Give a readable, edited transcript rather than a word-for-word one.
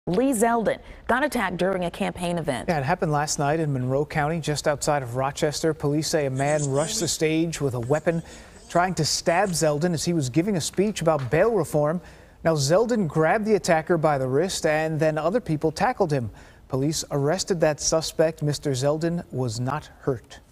Lee Zeldin got attacked during a campaign event. Yeah, it happened last night in Monroe County, just outside of Rochester. Police say a man rushed the stage with a weapon, trying to stab Zeldin as he was giving a speech about bail reform. Now, Zeldin grabbed the attacker by the wrist, and then other people tackled him. Police arrested that suspect. Mr. Zeldin was not hurt.